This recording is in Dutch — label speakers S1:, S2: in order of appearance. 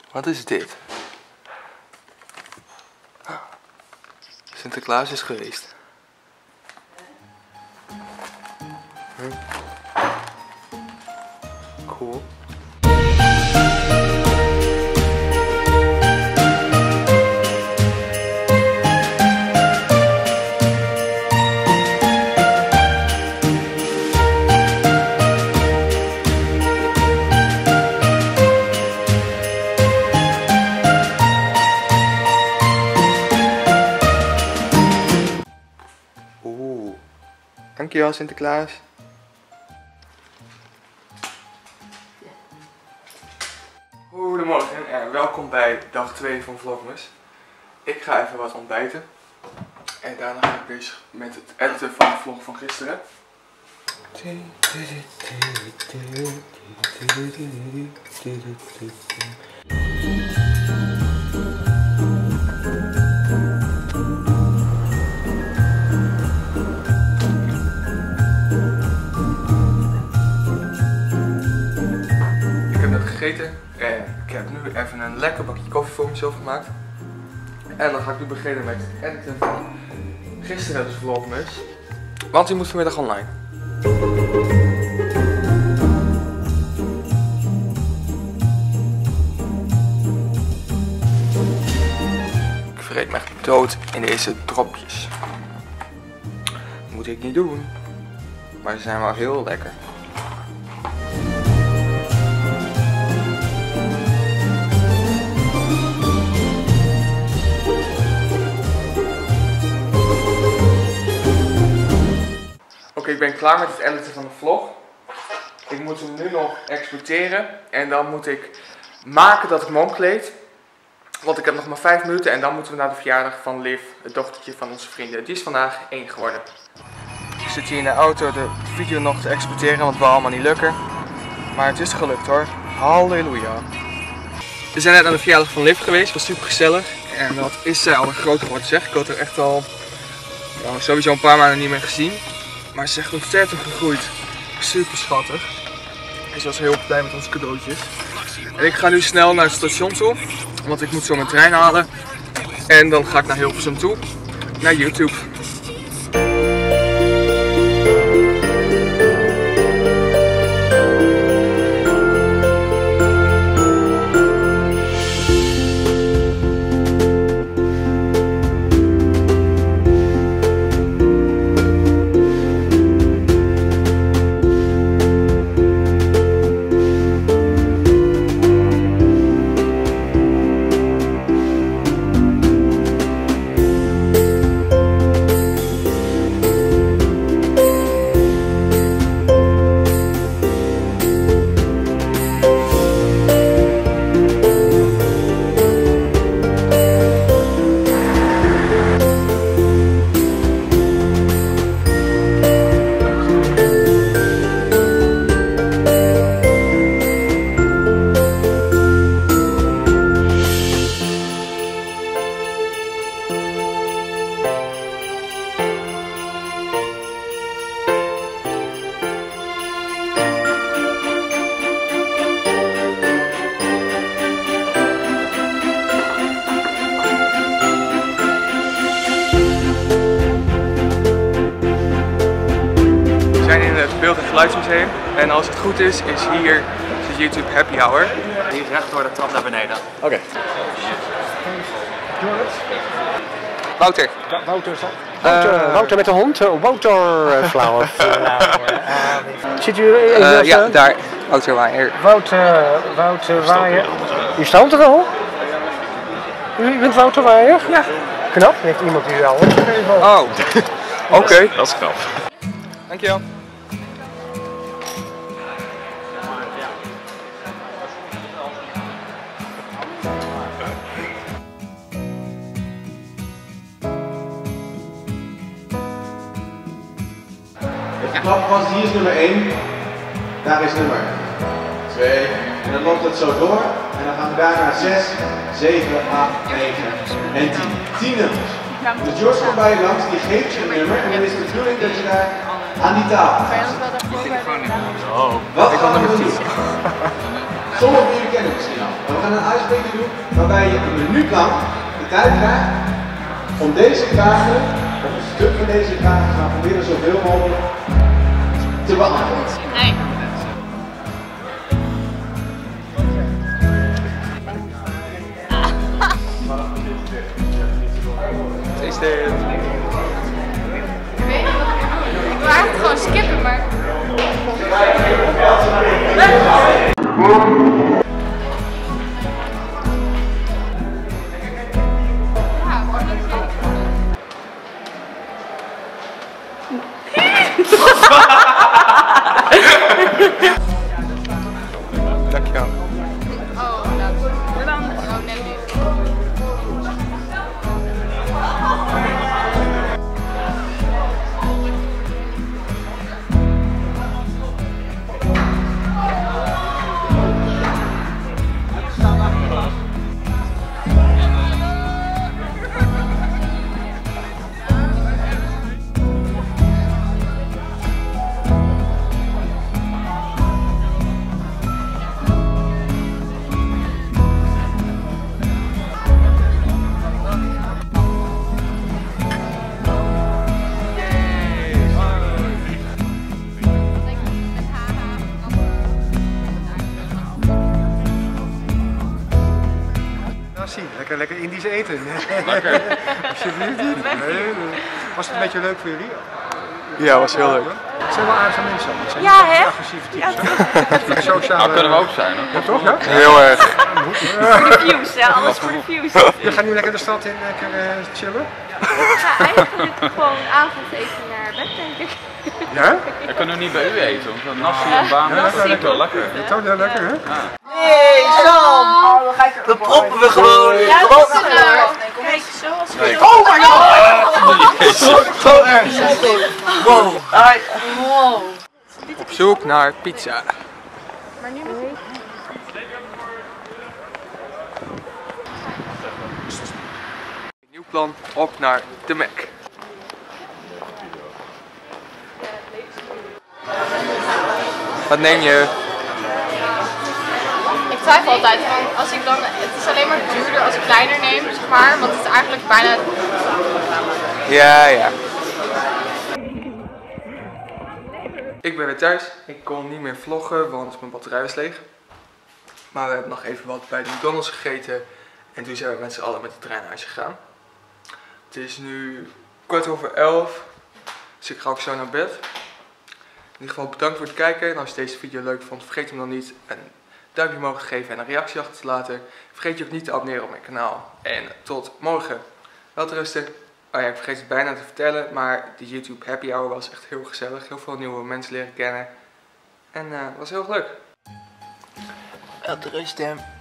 S1: Wat is dit? Sinterklaas is geweest. Cool. Dankjewel Sinterklaas. Goedemorgen en welkom bij dag 2 van Vlogmas. Ik ga even wat ontbijten. En daarna ga ik bezig met het editen van de vlog van gisteren. Gegeten. Ik heb nu even een lekker bakje koffie voor mezelf gemaakt. En dan ga ik nu beginnen met het editen van gisteren dus Vlogmas. Want die moet vanmiddag online. Ik vreet me echt dood in deze dropjes. Dat moet ik niet doen. Maar ze zijn wel heel lekker. Ik ben klaar met het editen van de vlog. Ik moet hem nu nog exporteren. En dan moet ik maken dat ik me omkleed. Want ik heb nog maar 5 minuten en dan moeten we naar de verjaardag van Liv, het dochtertje van onze vrienden. Die is vandaag 1 geworden. Ik zit hier in de auto de video nog te exporteren, want het wou allemaal niet lukken. Maar het is gelukt hoor. Halleluja. We zijn net aan de verjaardag van Liv geweest, was super gezellig. En dat is zij al een groter geworden zeg. Ik had er echt al sowieso een paar maanden niet meer gezien. Maar ze is echt ontzettend gegroeid. Super schattig. En ze was heel blij met onze cadeautjes. En ik ga nu snel naar het station toe. Want ik moet zo mijn trein halen. En dan ga ik naar Hilversum toe. Naar YouTube. Beeld- en Geluidsmuseum. En als het goed is hier de YouTube Happy Hour.
S2: Hier recht door de trap naar beneden.
S1: Oké. Wouter.
S3: Wouter met de hond. Wouter Flower. Ziet u
S1: ja, daar. Wouter Waaier.
S3: Wouter Waaier. U staat er al? U bent Wouter Waaier? Ja. Knap, heeft iemand u al opgegeven?
S1: Oh. Oké.
S2: Dat is knap.
S1: Dankjewel.
S4: De klap was, hier is nummer 1, daar is nummer 2. En dan loopt het zo door. En dan gaan we daar naar 6, 7, 8, 9 en 10. 10 nummers. Dus George komt bij je langs, die geeft je een nummer. En dan is de bedoeling dat je daar aan die tafel gaat zitten.
S2: Oh.
S4: Wat gaan we doen? Sommigen van jullie kennen het misschien al. Maar we gaan een ijsbreker doen waarbij je een minuut lang de tijd krijgt om deze vragen, of een stuk van deze vragen, gaan proberen zoveel mogelijk te beantwoorden.
S5: Nee.
S1: Is dit?
S5: Ik weet niet wat ik moet doen. Ik wil eigenlijk gewoon skippen, maar... Ja, maar dat is niet.
S1: Dankjewel.
S5: Oh, bedankt. Oh, net niet.
S3: Lekker Indisch eten.
S2: Lekker.
S3: Alsjeblieft niet. Nee. Was het een beetje leuk voor jullie?
S1: Ja, was heel leuk.
S3: Het zijn wel aardige mensen. Het zijn
S5: Ja,
S3: niet
S5: hè?
S3: agressieve types. Sociale...
S2: Nou, kunnen we ook zijn, hoor.
S3: Ja, toch? Ja?
S1: Heel erg.
S5: Voor de views, hè? Alles voor de views.
S3: Je gaat nu lekker de stad in chillen?
S5: Ik ga eigenlijk gewoon avondeten naar bed, denk ik.
S3: Ja?
S2: Dan kunnen we niet bij u eten, want een nasi en baan
S3: Ja,
S2: is natuurlijk wel lekker.
S3: Toch heel lekker, hè?
S6: Nee, Sam! Dan proppen we gewoon.
S5: Ja, dat is het nou. Kijk, zoals ik
S6: Oh my god! Zo erg. Wow.
S5: Wow.
S1: Op zoek naar pizza.
S5: Maar nu met
S1: Nieuw plan, op naar de Mac. Wat neem je?
S5: Ik twijfel altijd, want als ik dan, het is alleen maar duurder als ik kleiner neem, zeg maar, want het is eigenlijk bijna...
S1: Ja. Ik ben weer thuis. Ik kon niet meer vloggen, want mijn batterij was leeg. Maar we hebben nog even wat bij de McDonald's gegeten. En toen zijn we met z'n allen met de trein naar huis gegaan. Het is nu 11:15. Dus ik ga ook zo naar bed. In ieder geval bedankt voor het kijken. En als je deze video leuk vond, vergeet hem dan niet een duimpje omhoog te geven en een reactie achter te laten. Vergeet je ook niet te abonneren op mijn kanaal. En tot morgen. Welterusten. Oh ja, ik vergeet het bijna te vertellen, maar de YouTube Happy Hour was echt heel gezellig. Heel veel nieuwe mensen leren kennen. En het was heel erg leuk.
S6: Welterusten.